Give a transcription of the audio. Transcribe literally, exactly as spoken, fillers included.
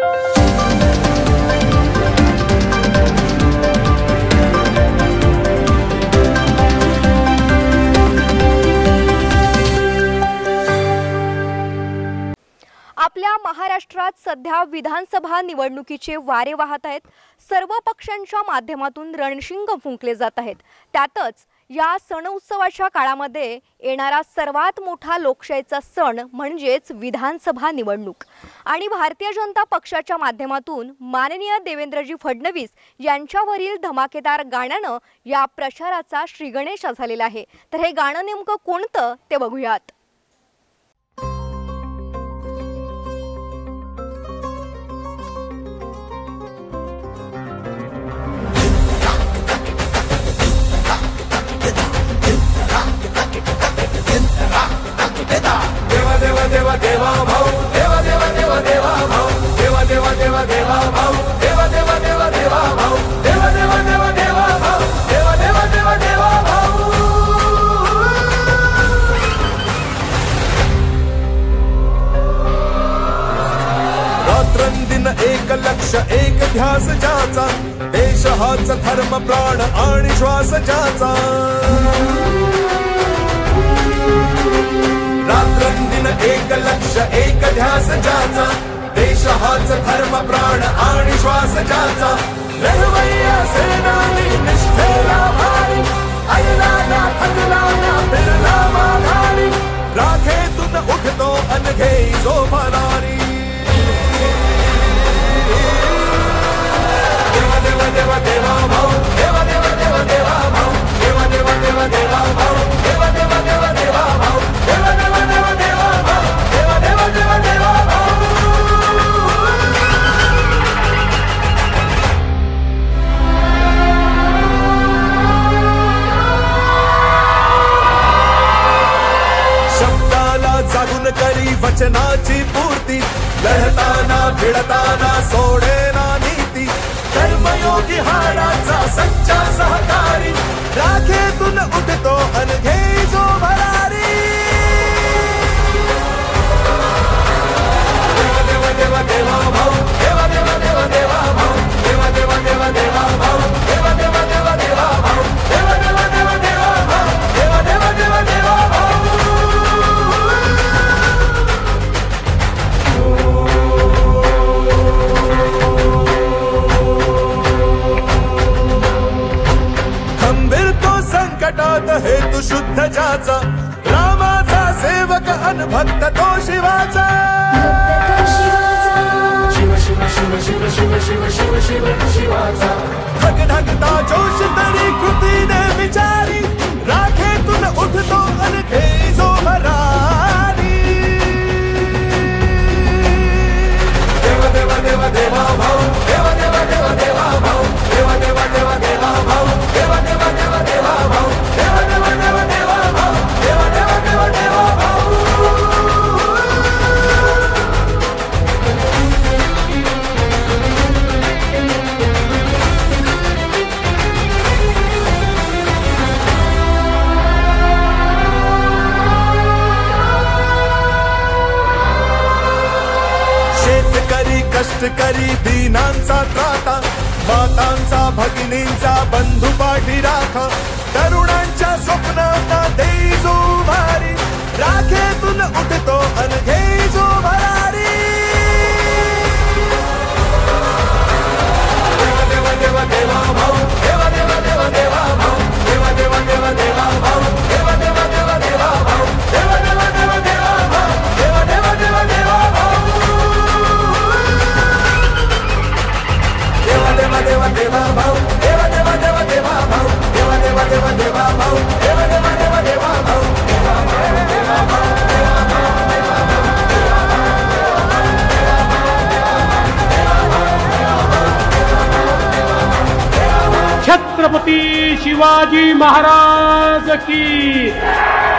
आपल्या महाराष्ट्रात सध्या विधानसभा निवडणुकीचे वारे वाहत आहेत। सर्व पक्षांच्या माध्यमातून रणशिंग फुंकले जात आहेत। त्यातच या सण उत्सवाच्या काळामध्ये येणारा सर्वात मोठा लोकशाहीचा सण म्हणजेच विधानसभा निवडणूक आणि भारतीय जनता पक्षाच्या माध्यमातून माननीय देवेंद्रजी फडणवीस यांच्यावरील धमाकेदार गाण्याने या प्रचाराचा श्रीगणेशा झालेला आहे। तर हे गाणं नेमकं कोणतं ते बघूयात। देवा देवा देवा देवा भाऊ देवा देवा देवा देवा भाऊ देवा देवा देवा देवा भाऊ देवा देवा देवा देवा भाऊ देवा देवा देवा देवा भाऊ देवा देवा देवा देवा भाऊ। रात्रंदिन एक लक्ष एक ध्यास ज्याचा देश हाच धर्म प्राण आणि श्वास ज्याचा। रात्रंदिन एक लक्ष एक ध्यास ज्याचा देश हाच धर्म प्राण आणि श्वास ज्याचा। लढवय्या सेनानी निष्ठेला भारी ऐला ना थकला ना बिरला माघारी राखेतून उठतो अनघे जो भरारी। देवा देवा देवा देवा भाऊ देवा देवा देवा देवा भाऊ देवा देवा देवा देवा भाऊ देवा देवा देवा देवा भाऊ देवा देवा देवा देवा भाऊ देवा देवा देवा देवा भाऊ। शब्दाला जागून करी वचनाची पूर्ती लढताना भिडताना सोडेना नीती कर्मयोगी हाडाचा सच्चा सहकारी राखेतून उठतो अनघे जो भरारी। देवा देवा देवा भाऊ देवा देवा देवा देवा भाऊ देवा देवा देवा देवा भाऊ देवा देवा देवा देवा भाऊ देवा देवा देवा देवा भाऊ देवा देवा देवा देवा भाऊ। खंबीर तो संकटात हेतू शुद्ध ज्याचा रामाचा सेवक अनभक्त तो शिवाचा। शिव शिव शिव शिव शिव शिव शिव शिव शिवाचा धग धगता जोश तरी कृतीने विचारी राखेतून उठतो अनघे जो भरारी। देवा देवा देवा देवा भाऊ देवा देवा देवा देवा भाऊ देवा देवा देवा देवा भाऊ देवा देवा देवा देवा भाऊ देवा देवा देवा देवा भाऊ देवा देवा देवा देवा भाऊ। शेतकरी कष्टकरी दीनांचा त्राता मातांचा भगिनींचा बंधू पाठी राखा तरुणांच्या स्वप्नांना देई जो भारी राखेतून उठतो अनघे जो भरारी। देवा देवा देवा देवा भाऊ देवा देवा देवा देवा भाऊ देवा देवा देवा देवा भाऊ देवा देवा देवा देवा भाऊ देवा देवा देवा देवा भाऊ देवा देवा देवा देवा भाऊ। देवा देवा देवा देवा भाऊ देवा देवा देवा देवा भाऊ देवा देवा देवा देवा भाऊ देवा देवा देवा देवा भाऊ देवा देवा देवा भाऊ छत्रपती शिवाजी महाराज की।